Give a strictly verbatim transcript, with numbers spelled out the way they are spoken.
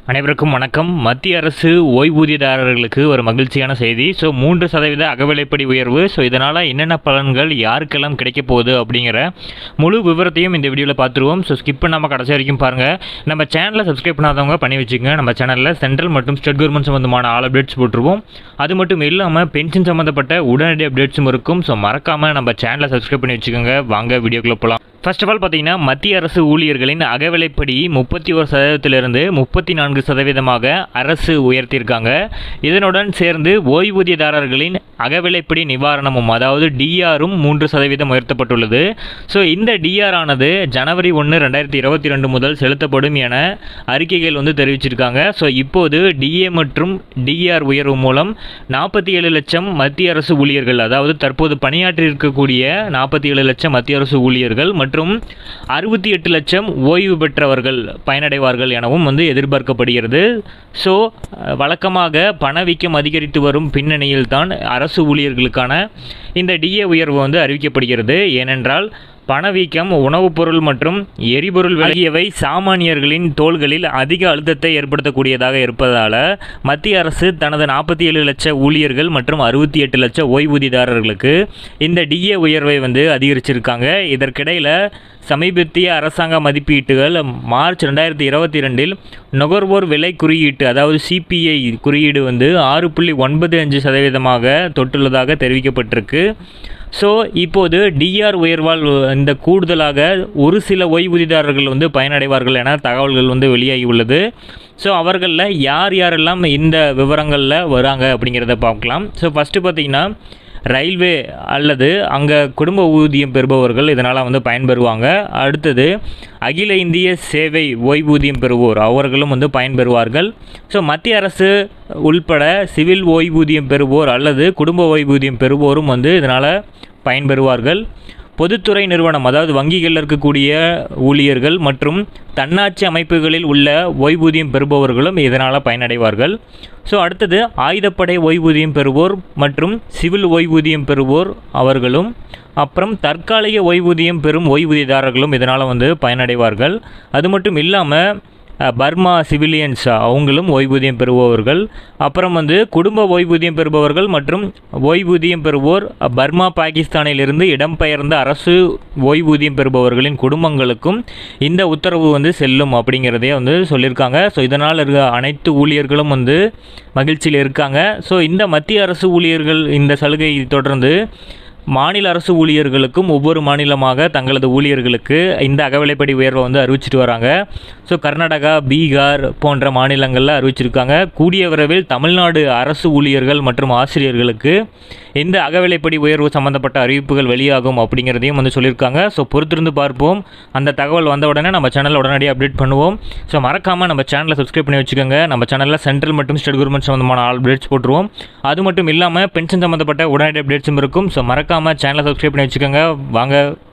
அனைவருக்கும் வணக்கம். மத்திய அரசு ஓய்வூதியதாரர்களுக்கு ஒரு மகிழ்ச்சியான செய்தி. ஸோ மூன்று சதவீத அகவிலைப்படி உயர்வு. ஸோ இதனால் என்னென்ன பலன்கள் யாருக்கெல்லாம் கிடைக்க போகுது அப்படிங்கிற முழு விவரத்தையும் இந்த வீடியோவில் பார்த்துருவோம். ஸோ ஸ்கிப் பண்ணாமல் கடைசி வரைக்கும் பாருங்கள். நம்ம சேனலை சப்ஸ்கிரைப் பண்ணாதவங்க பண்ணி வச்சுக்கோங்க. நம்ம சேனலில் சென்ட்ரல் மற்றும் ஸ்டேட் கவர்மெண்ட் சம்மந்தமான ஆல் அப்டேட்ஸ் போட்டுருவோம். அது மட்டும் இல்லாமல் பென்ஷன் சம்மந்தப்பட்ட உடனடி அப்டேட்ஸும் இருக்கும். ஸோ மறக்காமல் நம்ம சேனலை சப்ஸ்கிரைப் பண்ணி வச்சுக்கோங்க. வாங்க வீடியோக்குள்ளே போகலாம். ஃபர்ஸ்ட் ஆஃப் ஆல் பார்த்தீங்கன்னா மத்திய அரசு ஊழியர்களின் அகவிலைப்படி முப்பத்தி ஒரு சதவீதத்திலிருந்து முப்பத்தி நான்கு சதவீதமாக அரசு உயர்த்தியிருக்காங்க. இதனுடன் சேர்ந்து ஓய்வூதியதாரர்களின் அகவிலைப்படி நிவாரணமும் அதாவது டிஆரும் மூன்று சதவீதம் உயர்த்தப்பட்டுள்ளது. ஸோ இந்த டிஆர் ஆனது ஜனவரி ஒன்று ரெண்டாயிரத்தி இருபத்தி ரெண்டு முதல் செலுத்தப்படும் என அறிக்கைகள் வந்து தெரிவிச்சிருக்காங்க. ஸோ இப்போது டிஏ மற்றும் டிஆர் உயர்வு மூலம் நாற்பத்தி ஏழு லட்சம் மத்திய அரசு ஊழியர்கள், அதாவது தற்போது பணியாற்றி இருக்கக்கூடிய நாற்பத்தி ஏழு லட்சம் மத்திய அரசு ஊழியர்கள் மற்றும் அறுபத்தி எட்டு லட்சம் ஓய்வு பெற்றவர்கள் பயனடைவார்கள் எனவும் வந்து எதிர்பார்க்கப்படுகிறது. ஸோ வழக்கமாக பணவீக்கம் அதிகரித்து வரும் பின்னணியில் தான் அரசு ஊழியர்களுக்கான இந்த டிஏ உயர்வு வந்து அறிவிக்கப்படுகிறது. ஏனென்றால் பணவீக்கம், உணவுப் பொருள் மற்றும் எரிபொருள் ஆகியவை சாமானியர்களின் தோள்களில் அதிக அழுத்தத்தை ஏற்படுத்தக்கூடியதாக இருப்பதால் மத்திய அரசு தனது நாற்பத்தி ஏழு லட்சம் ஊழியர்கள் மற்றும் அறுபத்தி எட்டு லட்சம் ஓய்வூதியதாரர்களுக்கு இந்த டிஏ உயர்வை வந்து அதிகரிச்சிருக்காங்க. இதற்கிடையில் சமீபத்திய அரசாங்க மதிப்பீட்டுகள் மார்ச் ரெண்டாயிரத்தி இருபத்தி ரெண்டில் நுகர்வோர் விலை குறியீட்டு அதாவது சிபிஐ குறியீடு வந்து ஆறு புள்ளி ஒன்பது அஞ்சு சதவீதமாக தொட்டுள்ளதாக தெரிவிக்கப்பட்டிருக்கு. ஸோ இப்போது டிஆர் உயர்வால் இந்த கூடுதலாக ஒரு சில ஓய்வூதியதாரர்கள் வந்து பயனடைவார்கள் என தகவல்கள் வந்து வெளியாகி உள்ளது. ஸோ அவர்களில் யார் யாரெல்லாம் இந்த விவரங்களில் வராங்க அப்படிங்கிறத பார்க்கலாம். ஸோ ஃபஸ்ட்டு பார்த்திங்கன்னா ரயில்வே அல்லது அங்கே குடும்ப ஊதியம் பெறுபவர்கள் இதனால் வந்து பயன்பெறுவாங்க. அடுத்தது அகில இந்திய சேவை ஓய்வூதியம் பெறுவோர் அவர்களும் வந்து பயன்பெறுவார்கள். ஸோ மத்திய அரசு உள்பட சிவில் ஓய்வூதியம் பெறுவோர் அல்லது குடும்ப ஓய்வூதியம் பெறுவோரும் வந்து இதனால் பயன்பெறுவார்கள். பொதுத்துறை நிறுவனம் அதாவது வங்கிகளில் இருக்கக்கூடிய ஊழியர்கள் மற்றும் தன்னாட்சி அமைப்புகளில் உள்ள ஓய்வூதியம் பெறுபவர்களும் இதனால் பயனடைவார்கள். ஸோ அடுத்தது ஆயுதப்படை ஓய்வூதியம் பெறுவோர் மற்றும் சிவில் ஓய்வூதியம் பெறுவோர் அவர்களும், அப்புறம் தற்காலிக ஓய்வூதியம் பெறும் ஓய்வூதியதாரர்களும் இதனால் வந்து பயனடைவார்கள். அது மட்டும் இல்லாமல் பர்மா சிவிலியன்ஸ் அவங்களும் ஓய்வூதியம் பெறுபவர்கள், அப்புறம் வந்து குடும்ப ஓய்வூதியம் பெறுபவர்கள் மற்றும் ஓய்வூதியம் பெறுவோர் பர்மா பாகிஸ்தானிலிருந்து இடம்பெயர்ந்த அரசு ஓய்வூதியம் பெறுபவர்களின் குடும்பங்களுக்கும் இந்த உத்தரவு வந்து செல்லும் அப்படிங்கிறதே வந்து சொல்லியிருக்காங்க. ஸோ இதனால் இருக்க அனைத்து ஊழியர்களும் வந்து மகிழ்ச்சியில் இருக்காங்க. ஸோ இந்த மத்திய அரசு ஊழியர்கள் இந்த சலுகை தொடர்ந்து மாநில அரசு ஊழியர்களுக்கும் ஒவ்வொரு மாநிலமாக தங்களது ஊழியர்களுக்கு இந்த அகவிலைப்படி உயர்வை வந்து அறிவிச்சிட்டு வராங்க. ஸோ கர்நாடகா, பீகார் போன்ற மாநிலங்களில் அறிவிச்சிருக்காங்க. கூடிய விரைவில் தமிழ்நாடு அரசு ஊழியர்கள் மற்றும் ஆசிரியர்களுக்கு இந்த அகவிலைப்படி உயர்வு சம்மந்தப்பட்ட அறிவிப்புகள் வெளியாகும் அப்படிங்கிறதையும் வந்து சொல்லியிருக்காங்க. ஸோ பொறுத்திருந்து பார்ப்போம். அந்த தகவல் வந்த உடனே நம்ம சேனலில் உடனடியாக அப்டேட் பண்ணுவோம். ஸோ மறக்காமல் நம்ம சேனலை சப்ஸ்கிரைப் பண்ணி வச்சுக்கோங்க. நம்ம சேனலில் சென்ட்ரல் மற்றும் ஸ்டேட் கவர்மெண்ட் சம்மந்தமான ஆல் அப்டேட்ஸ் போட்டுருவோம். அது மட்டும் இல்லாமல் பென்ஷன் சம்மந்தப்பட்ட உடனடி அப்டேட்ஸும் இருக்கும். ஸோ மறக்காமல் சேனலை சப்ஸ்கிரைப் பண்ணி வச்சுக்கோங்க. வாங்க